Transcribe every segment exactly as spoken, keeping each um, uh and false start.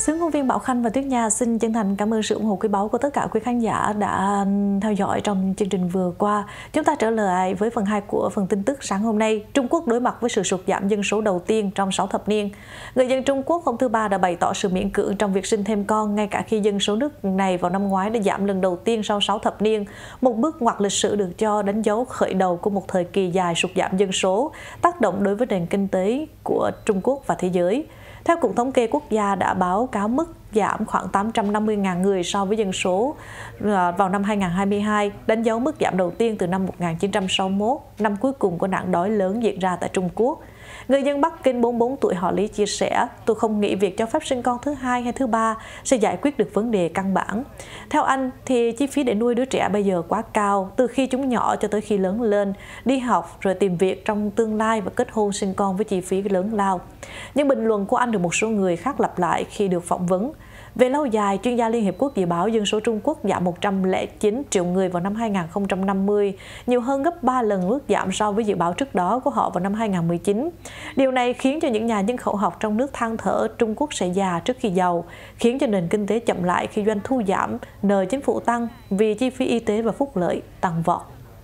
xướng ngôn viên Bảo Khanh và Tuyết Nha xin chân thành cảm ơn sự ủng hộ quý báu của tất cả quý khán giả đã theo dõi trong chương trình vừa qua. Chúng ta trở lại với phần hai của phần tin tức sáng hôm nay. Trung Quốc đối mặt với sự sụt giảm dân số đầu tiên trong sáu thập niên. Người dân Trung Quốc hôm thứ Ba đã bày tỏ sự miễn cưỡng trong việc sinh thêm con, ngay cả khi dân số nước này vào năm ngoái đã giảm lần đầu tiên sau sáu thập niên. Một bước ngoặt lịch sử được cho đánh dấu khởi đầu của một thời kỳ dài sụt giảm dân số, tác động đối với nền kinh tế của Trung Quốc và thế giới. Theo Cục Thống kê Quốc gia đã báo cáo mức giảm khoảng tám trăm năm mươi nghìn người so với dân số vào năm hai nghìn không trăm hai mươi hai, đánh dấu mức giảm đầu tiên từ năm một nghìn chín trăm sáu mươi mốt, năm cuối cùng của nạn đói lớn diễn ra tại Trung Quốc. Người dân Bắc Kinh bốn mươi bốn tuổi họ Lý chia sẻ, tôi không nghĩ việc cho phép sinh con thứ hai hay thứ ba sẽ giải quyết được vấn đề căn bản. Theo anh thì chi phí để nuôi đứa trẻ bây giờ quá cao, từ khi chúng nhỏ cho tới khi lớn lên, đi học rồi tìm việc trong tương lai và kết hôn sinh con với chi phí lớn lao. Nhưng bình luận của anh được một số người khác lặp lại khi được phỏng vấn. Về lâu dài, chuyên gia Liên Hiệp Quốc dự báo dân số Trung Quốc giảm một trăm lẻ chín triệu người vào năm hai nghìn không trăm năm mươi, nhiều hơn gấp ba lần mức giảm so với dự báo trước đó của họ vào năm hai nghìn không trăm mười chín. Điều này khiến cho những nhà nhân khẩu học trong nước than thở Trung Quốc sẽ già trước khi giàu, khiến cho nền kinh tế chậm lại khi doanh thu giảm, nợ chính phủ tăng vì chi phí y tế và phúc lợi tăng vọt.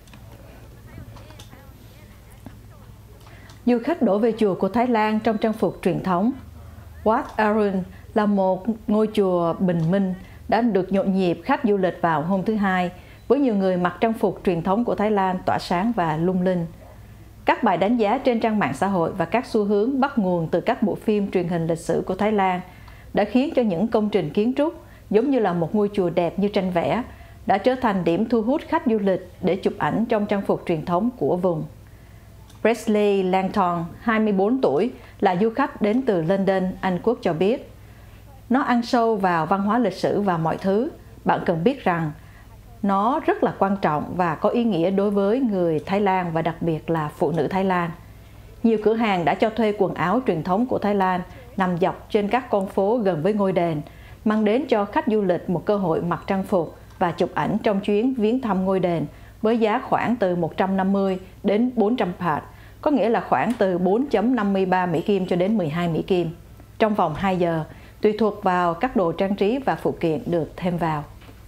Du khách đổ về chùa của Thái Lan trong trang phục truyền thống. Wat Arun là một ngôi chùa bình minh đã được nhộn nhịp khách du lịch vào hôm thứ Hai, với nhiều người mặc trang phục truyền thống của Thái Lan tỏa sáng và lung linh. Các bài đánh giá trên trang mạng xã hội và các xu hướng bắt nguồn từ các bộ phim truyền hình lịch sử của Thái Lan đã khiến cho những công trình kiến trúc giống như là một ngôi chùa đẹp như tranh vẽ đã trở thành điểm thu hút khách du lịch để chụp ảnh trong trang phục truyền thống của vùng. Presley Langton, hai mươi bốn tuổi, là du khách đến từ London, Anh Quốc cho biết, nó ăn sâu vào văn hóa lịch sử và mọi thứ. Bạn cần biết rằng nó rất là quan trọng và có ý nghĩa đối với người Thái Lan và đặc biệt là phụ nữ Thái Lan. Nhiều cửa hàng đã cho thuê quần áo truyền thống của Thái Lan nằm dọc trên các con phố gần với ngôi đền, mang đến cho khách du lịch một cơ hội mặc trang phục và chụp ảnh trong chuyến viếng thăm ngôi đền với giá khoảng từ một trăm năm mươi đến bốn trăm baht, có nghĩa là khoảng từ bốn phẩy năm mươi ba Mỹ Kim cho đến mười hai Mỹ Kim, trong vòng hai giờ, tùy thuộc vào các đồ trang trí và phụ kiện được thêm vào.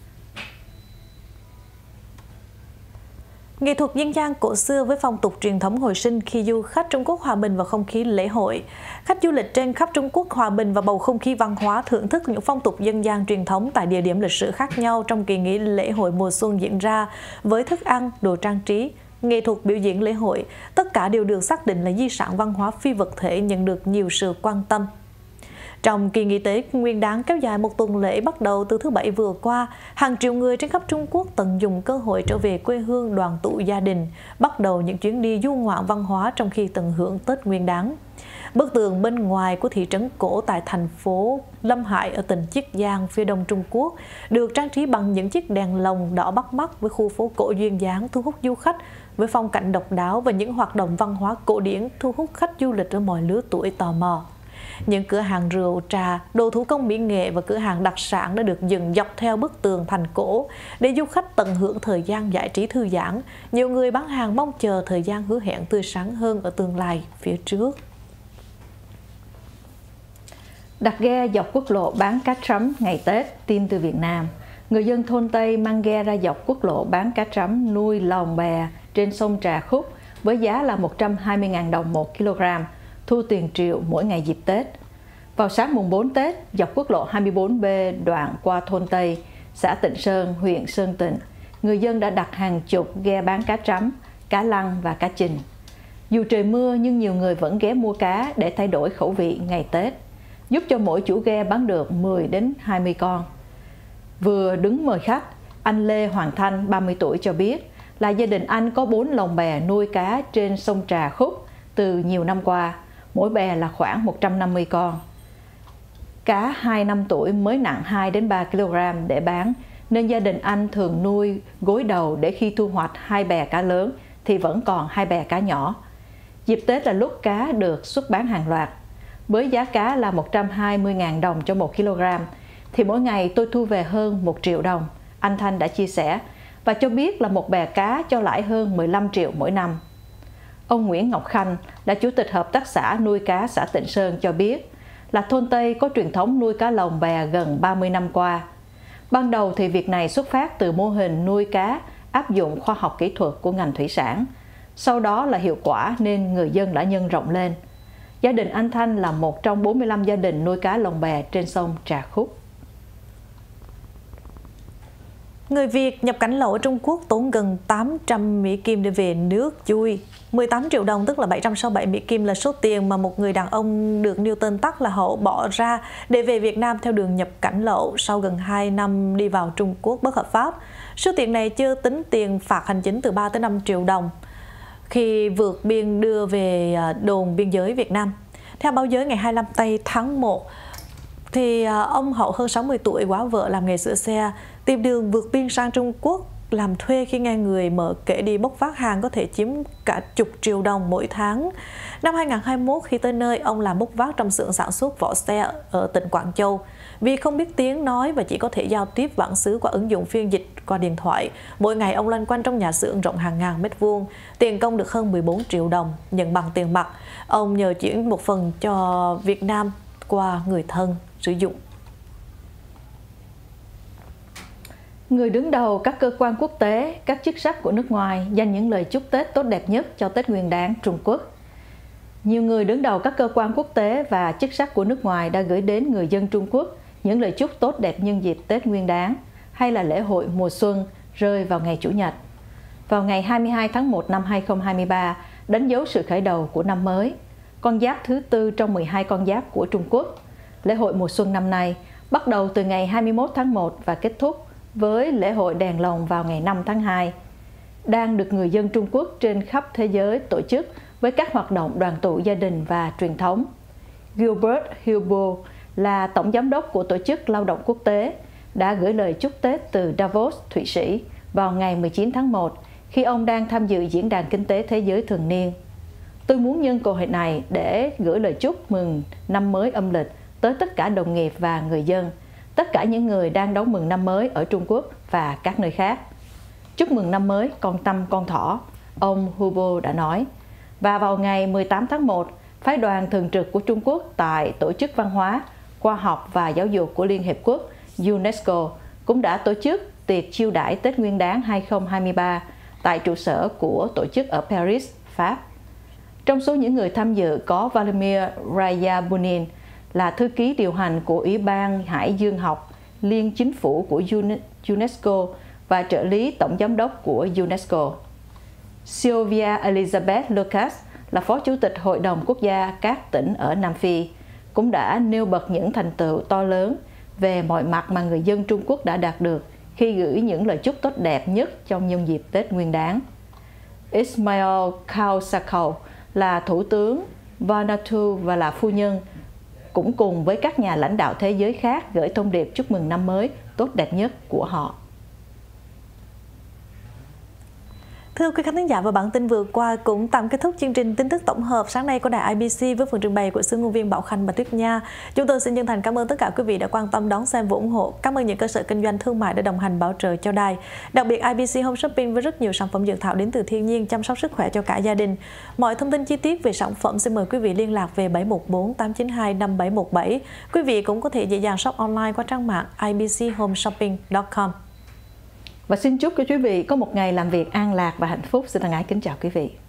Nghệ thuật dân gian cổ xưa với phong tục truyền thống hồi sinh khi du khách Trung Quốc hòa bình vào không khí lễ hội. Khách du lịch trên khắp Trung Quốc hòa bình vào bầu không khí văn hóa, thưởng thức những phong tục dân gian truyền thống tại địa điểm lịch sử khác nhau trong kỳ nghỉ lễ hội mùa xuân diễn ra, với thức ăn, đồ trang trí, nghệ thuật biểu diễn lễ hội, tất cả đều được xác định là di sản văn hóa phi vật thể nhận được nhiều sự quan tâm. Trong kỳ nghỉ Tết Nguyên đán kéo dài một tuần lễ bắt đầu từ thứ Bảy vừa qua, hàng triệu người trên khắp Trung Quốc tận dụng cơ hội trở về quê hương đoàn tụ gia đình, bắt đầu những chuyến đi du ngoạn văn hóa trong khi tận hưởng Tết Nguyên đán. Bức tường bên ngoài của thị trấn cổ tại thành phố Lâm Hải ở tỉnh Chiết Giang, phía đông Trung Quốc, được trang trí bằng những chiếc đèn lồng đỏ bắt mắt với khu phố cổ duyên dáng thu hút du khách với phong cảnh độc đáo và những hoạt động văn hóa cổ điển thu hút khách du lịch ở mọi lứa tuổi tò mò. Những cửa hàng rượu, trà, đồ thủ công mỹ nghệ và cửa hàng đặc sản đã được dựng dọc theo bức tường thành cổ để du khách tận hưởng thời gian giải trí thư giãn. Nhiều người bán hàng mong chờ thời gian hứa hẹn tươi sáng hơn ở tương lai phía trước. Đặt ghe dọc quốc lộ bán cá trắm ngày Tết, tin từ Việt Nam. Người dân thôn Tây mang ghe ra dọc quốc lộ bán cá trắm nuôi lồng bè trên sông Trà Khúc với giá là một trăm hai mươi nghìn đồng một kg, thu tiền triệu mỗi ngày dịp Tết. Vào sáng mùng bốn Tết, dọc quốc lộ hai mươi bốn B đoạn qua thôn Tây, xã Tịnh Sơn, huyện Sơn Tịnh, người dân đã đặt hàng chục ghe bán cá trắm, cá lăng và cá trình. Dù trời mưa nhưng nhiều người vẫn ghé mua cá để thay đổi khẩu vị ngày Tết, giúp cho mỗi chủ ghe bán được mười đến hai mươi con. Vừa đứng mời khách, anh Lê Hoàng Thanh, ba mươi tuổi cho biết là gia đình anh có bốn lồng bè nuôi cá trên sông Trà Khúc từ nhiều năm qua, mỗi bè là khoảng một trăm năm mươi con. Cá hai năm tuổi mới nặng hai đến ba ki lô gam để bán, nên gia đình anh thường nuôi gối đầu để khi thu hoạch hai bè cá lớn thì vẫn còn hai bè cá nhỏ. Dịp Tết là lúc cá được xuất bán hàng loạt. Với giá cá là một trăm hai mươi nghìn đồng cho một ki lô gam, thì mỗi ngày tôi thu về hơn một triệu đồng, anh Thanh đã chia sẻ, và cho biết là một bè cá cho lãi hơn mười lăm triệu mỗi năm. Ông Nguyễn Ngọc Khanh là Chủ tịch Hợp tác xã nuôi cá xã Tịnh Sơn cho biết, là thôn Tây có truyền thống nuôi cá lồng bè gần ba mươi năm qua. Ban đầu thì việc này xuất phát từ mô hình nuôi cá áp dụng khoa học kỹ thuật của ngành thủy sản. Sau đó là hiệu quả nên người dân đã nhân rộng lên. Gia đình anh Thanh là một trong bốn mươi lăm gia đình nuôi cá lồng bè trên sông Trà Khúc. Người Việt nhập cảnh lậu ở Trung Quốc tốn gần tám trăm Mỹ Kim để về nước chui. mười tám triệu đồng tức là bảy trăm sáu mươi bảy Mỹ Kim là số tiền mà một người đàn ông được nêu tên tắt là Hậu bỏ ra để về Việt Nam theo đường nhập cảnh lậu sau gần hai năm đi vào Trung Quốc bất hợp pháp. Số tiền này chưa tính tiền phạt hành chính từ ba tới năm triệu đồng khi vượt biên đưa về đồn biên giới Việt Nam. Theo báo giới ngày hai mươi lăm tây tháng một, thì ông Hậu hơn sáu mươi tuổi, quá vợ làm nghề sửa xe, tìm đường vượt biên sang Trung Quốc làm thuê khi nghe người mở kể đi bốc vác hàng có thể chiếm cả chục triệu đồng mỗi tháng. Năm hai nghìn không trăm hai mươi mốt, khi tới nơi, ông làm bốc vác trong xưởng sản xuất vỏ xe ở tỉnh Quảng Châu. Vì không biết tiếng nói và chỉ có thể giao tiếp bản xứ qua ứng dụng phiên dịch qua điện thoại, mỗi ngày ông loanh quanh trong nhà xưởng rộng hàng ngàn mét vuông. Tiền công được hơn mười bốn triệu đồng, nhận bằng tiền mặt. Ông nhờ chuyển một phần cho Việt Nam qua người thân sử dụng. Người đứng đầu các cơ quan quốc tế, các chức sắc của nước ngoài dành những lời chúc Tết tốt đẹp nhất cho Tết Nguyên đán Trung Quốc. Nhiều người đứng đầu các cơ quan quốc tế và chức sắc của nước ngoài đã gửi đến người dân Trung Quốc những lời chúc tốt đẹp nhân dịp Tết Nguyên đán hay là lễ hội mùa xuân rơi vào ngày Chủ nhật. Vào ngày hai mươi hai tháng một năm hai nghìn không trăm hai mươi ba, đánh dấu sự khởi đầu của năm mới, con giáp thứ tư trong mười hai con giáp của Trung Quốc. Lễ hội mùa xuân năm nay bắt đầu từ ngày hai mươi mốt tháng một và kết thúc với lễ hội đèn lồng vào ngày năm tháng hai, đang được người dân Trung Quốc trên khắp thế giới tổ chức với các hoạt động đoàn tụ gia đình và truyền thống. Gilbert Hilbo là tổng giám đốc của Tổ chức Lao động Quốc tế, đã gửi lời chúc Tết từ Davos, Thụy Sĩ vào ngày mười chín tháng một khi ông đang tham dự Diễn đàn Kinh tế Thế giới thường niên. Tôi muốn nhân cơ hội này để gửi lời chúc mừng năm mới âm lịch tới tất cả đồng nghiệp và người dân, tất cả những người đang đón mừng năm mới ở Trung Quốc và các nơi khác. Chúc mừng năm mới con tâm con thỏ, ông Hubo đã nói. Và vào ngày mười tám tháng một, phái đoàn thường trực của Trung Quốc tại Tổ chức Văn hóa, Khoa học và Giáo dục của Liên Hiệp Quốc UNESCO cũng đã tổ chức tiệc chiêu đãi Tết Nguyên đán hai nghìn không trăm hai mươi ba tại trụ sở của tổ chức ở Paris, Pháp. Trong số những người tham dự có Vladimir Rayabunin, là thư ký điều hành của Ủy ban Hải dương học Liên Chính phủ của UNESCO và trợ lý tổng giám đốc của UNESCO. Sylvia Elizabeth Lucas là phó chủ tịch Hội đồng Quốc gia các tỉnh ở Nam Phi, cũng đã nêu bật những thành tựu to lớn về mọi mặt mà người dân Trung Quốc đã đạt được khi gửi những lời chúc tốt đẹp nhất trong nhân dịp Tết Nguyên đán. Ismail Kausakov là thủ tướng Vanuatu và là phu nhân, cũng cùng với các nhà lãnh đạo thế giới khác gửi thông điệp chúc mừng năm mới tốt đẹp nhất của họ. Thưa quý khán giả, và bản tin vừa qua cũng tạm kết thúc chương trình tin tức tổng hợp sáng nay của đài i bê xê với phần trình bày của sự ngôn viên Bảo Khanh và Tuyết Nha. Chúng tôi xin chân thành cảm ơn tất cả quý vị đã quan tâm đón xem và ủng hộ. Cảm ơn những cơ sở kinh doanh thương mại đã đồng hành bảo trợ cho đài. Đặc biệt i bê xê Home Shopping với rất nhiều sản phẩm dược thảo đến từ thiên nhiên, chăm sóc sức khỏe cho cả gia đình. Mọi thông tin chi tiết về sản phẩm xin mời quý vị liên lạc về bảy một bốn tám chín hai năm bảy một bảy. Quý vị cũng có thể dễ dàng shop online qua trang mạng i b c home shopping chấm com. Và xin chúc cho quý vị có một ngày làm việc an lạc và hạnh phúc. Xin thân ái kính chào quý vị.